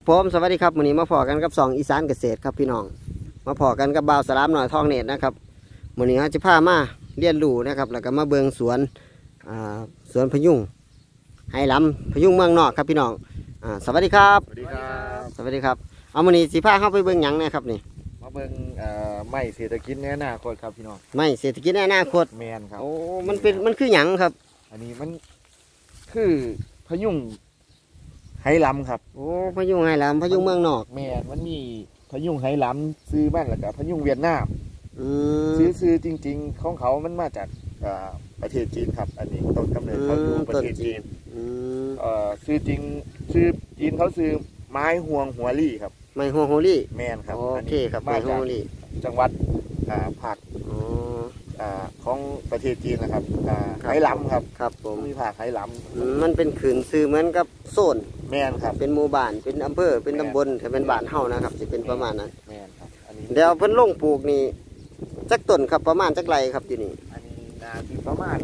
ผมสวัสดีครับวันนี้มาพอกันกับ2อีสานเกษตรครับพี่น้องมาพอกันกับบ่าวสลามหน่อยทองเน็ตนะครับวันนี้เราจะพามาเรียนรู้นะครับแล้วก็มาเบิงสวนพยุงไฮล้ำพยุงเมืองนอกครับพี่น้องสวัสดีครับสวัสดีครับสวัสดีครับเอาวันนี้สิพาเข้าไปเบิงหยังนะครับนี่มาเบิ่งไม้เศรษฐกิจในอนาคตครับพี่น้องไม่เศรษฐกิจในอนาคตแมนครับโอ้มันคือหยังครับอันนี้มันคือพยุงไหหลำครับโอ้พยุงไฮล้ำพยุงเมืองนอกแมนมันมีพยุงไหหลำซื้อบ้านแล้วก็พยุงเวียดนามซื้อจริงๆของเขามันมาจากประเทศจีนครับอันนี้ต้นกำเนิดเขาอยู่ประเทศจีนซื้อจริงซื้อจีนเขาซื้อไม้ห่วงหัวลี่ครับไม้ห่วงหัวลี่แมนครับโอเคครับไม้ห่วงหัวลี่จังหวัดผักของประเทศจีนนะครับไหหลำครับครับผมมีผักไหหลำมันเป็นขืนซื้อเหมือนกับโซนแมนครับเป็นหมู่บ้านเป็นอำเภอเป็นตำบลแต่เป็นบ้านเฮานะครับจะเป็นประมาณนั้นแมนครับเดี๋ยวเพิ่นลงปลูกนี่จักต้นครับประมาณจักไรครับที่นี่อันนี้นาที่ประมาณ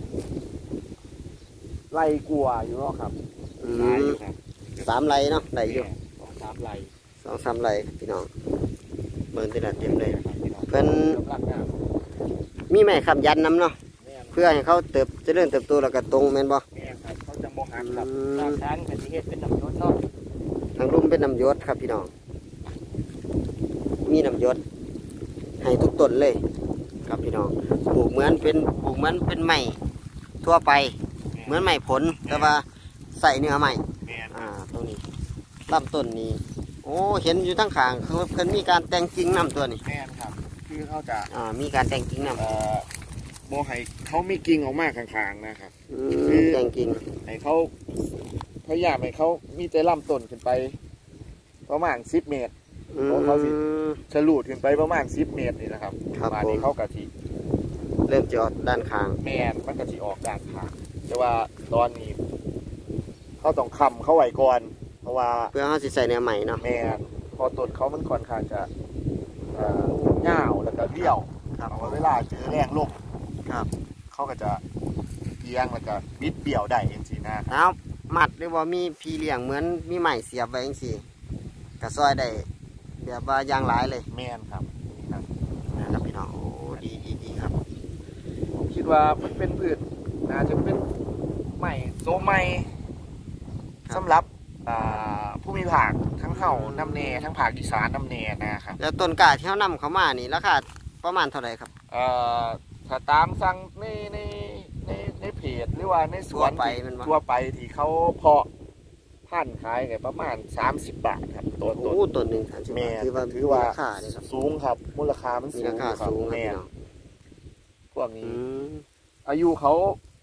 ไรกลัวอยู่เนาะครับ 3 ไร่เนาะได้อยู่ 2-3 ไร่ 2-3 ไร่พี่น้องเบิ่งที่นั่นเต็มเลยเพิ่นมีไม้ค้ำยันน้ำเนาะเพื่อให้เขาเจริญเติบโตแล้วก็ตรงแม่นบ่เขาจะบ่หักครับทางชั้นเป็นที่เฮ็ดเป็นน้ำยศเนาะทางลุ่มเป็นน้ำยศครับพี่น้องมีน้ำยศให้ทุกต้นเลยครับพี่น้องปลูกเหมือนเป็นไม้ทั่วไปเหมือนไม้ผลแต่ว่าใส่เนื้อไม้ตรงนี้ลำต้นนี้โอ้เห็นอยู่ทั้งข้างเขาเพิ่นมีการแต่งกิ่งน้ำตัวนี้แม่นครับคือเขาจะมีการแต่งกิ่งน้ำโมให้เขามีกิ่งออกมาข้างๆนะครับคือแต่งกิ่งให้เขาพยายามให้เขามีใจลำต้นขึ้นไปประมาณ10 เมตรเพราะเขาสิฉลูดขึ้นไปประมาณ10 เมตรนี่นะครับมานี้เขากะทิเริ่มจะออกด้านข้างแม่นมันกะทิออกด้านข้างแต่ว่าตอนนี้เขาต้องค้ำเขาไว้ก่อนเพราะว่าเพื่อเขาสิใส่เนื้อใหม่เนาะแม่นพอต้นเขามันค่อนข้างจะเงาแล้วก็เบี้ยวเวลาเจอแรงลมครับเขาก็จะเอียงแล้วก็บิดเบี้ยวได้เองสินะแล้วมัดหรือว่ามีพีเลี้ยงเหมือนมีไม้เสียบไว้เองสิกระซอยได้แบบว่ายางหลายเลยแม่นครับนะครับพี่น้องโอ้ดีครับผมคิดว่ามันเป็นพืชน่าจะเป็นใหม่โตใหม่สำหรับผู้มีผักทั้งเห่าน้ำเนทั้งผักอีสานน้ำเนนะครับแล้วต้นกาที่เขานำเขามานี่ราคาประมาณเท่าไหร่ครับถ้าตามสั่งในเพจหรือว่าในสวนทั่วไปที่เขาเพาะพันธุ์ขายไงประมาณ30 บาทครับต้นหนึ่ง30 บาทถือว่าราคาสูงครับมูลค่ามันสูงราคาสูงแน่พวกนี้อายุเขา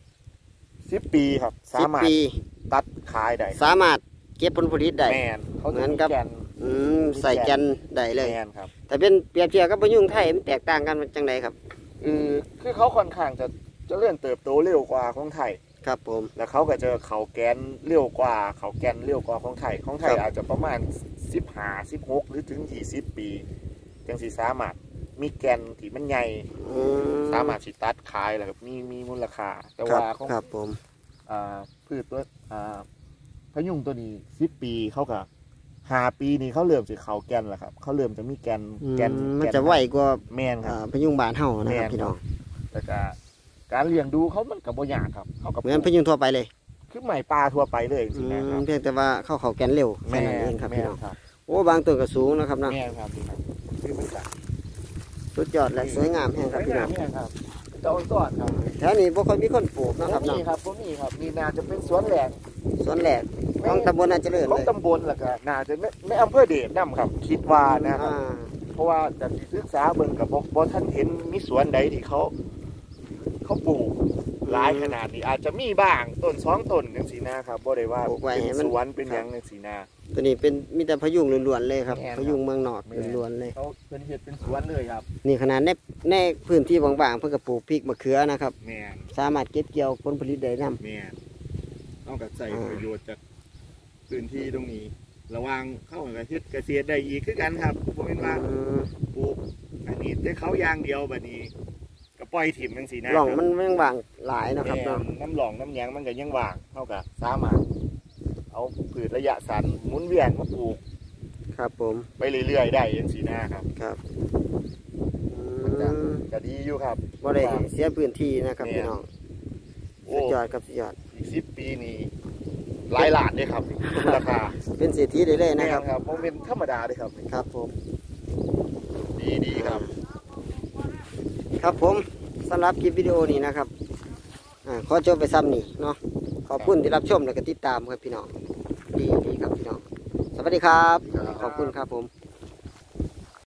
10 ปีครับสามารถตัดขายได้สามารถเก็บผลผลิตได้เหมือนกับใส่แกนได้เลยครับแต่เป็นเปรียบเทียบกับพยุงไทยมันแตกต่างกันจังไดครับคือเขาค่อนข้างจะเลื่อนเติบโตเร็วกว่าของไทยครับผมแล้วเขาก็จะเขาแกนเร็วกว่าของไทยอาจจะประมาณ15-16หรือถึง20 ปีจังสิสามารถมีแกนที่มันใหญ่สามารถสิตัดขายแล้วมีมูลค่าแต่ว่าของครับผมพืชตัวพยุงตัวนี้10 ปีเขาก็5 ปีนี้เขาเริ่มจะเขาแกนแล้วครับเขาเริ่มจะมีแกนมันจะไหวกว่าแม่นครับพยุงบานเฮานะครับพี่น้องแต่การเลี้ยงดูเขามันกับบ่ยากครับเขากับเหมือนพยุงทั่วไปเลยคือใหม่ปลาทั่วไปเลยจริงๆนะครับเพียงแต่ว่าเขาแกนเร็วแค่นั้นเองครับพี่น้องโอ้บางต้นก็สูงนะครับนะแม่ครับคือมันสุดยอดและสวยงามแห่งครับพี่น้องเจ้าต้นครับแถวนี้บ่ค่อยมีคนปลูกนะครับนี่ครับพวกนี้ครับนี่น่าจะเป็นสวนแหลกของตำบลน่าจะเจริญของตำบลแหละครับน่าจะไม่อำเภอเดชน้ำครับคิดว่านะครับเพราะว่าจากที่ศึกษาเบิ่งกับบท่านเห็นมีสวนใดที่เขาปลูกหลายขนาดนี้อาจจะมีบ้างต้น2 ต้นอย่างสีนาครับบ่ได้ว่าเป็นสวนเป็นอย่างอย่างสีนาตัวนี้เป็นมีแต่พยุงล้วนๆเลยครับพยุงเมืองนอกล้วนๆเลยเขาเป็นเห็ดเป็นสวนเลยครับนี่ขนาดในพื้นที่บางๆเพื่อปลูกพริกมะเขือนะครับสามารถเก็บเกี่ยวผลผลิตได้นำต้องกับใส่ประโยชน์จากพื้นที่ตรงนี้ระวังเข้ากับเกษตรได้อีกคือกันครับผมเป็นว่าปลูกอันนี้ได้เขายางเดียวแบบนี้ก็ปล่อยถิ่มยังสีนะหล่องมันยังว่างหลายนะครับน้ำหล่องน้ำยางมันก็ยังว่างเท่ากับสามารถเอาพืชระยะสั้นหมุนเวียนมาปลูกครับผมไปเรื่อยๆได้ยังสีหน้าครับครับก็ดีอยู่ครับบ่ได้เสียพื้นที่นะครับเนี่ยพี่น้องโอ้สุดยอดครับสุดยอดอีก10 ปีนี่หลายล้านเลยครับราคาเป็นเศรษฐีได้เลยนะครับครับผมเป็นธรรมดาเลยครับครับผมดีครับครับผมสำหรับคลิปวิดีโอนี้นะครับขอจบไปซ้ำนี่เนาะขอบคุณที่รับชมและก็ติดตามครับพี่น้องดีครับพี่น้องสวัสดีครับครับขอบคุณครับผม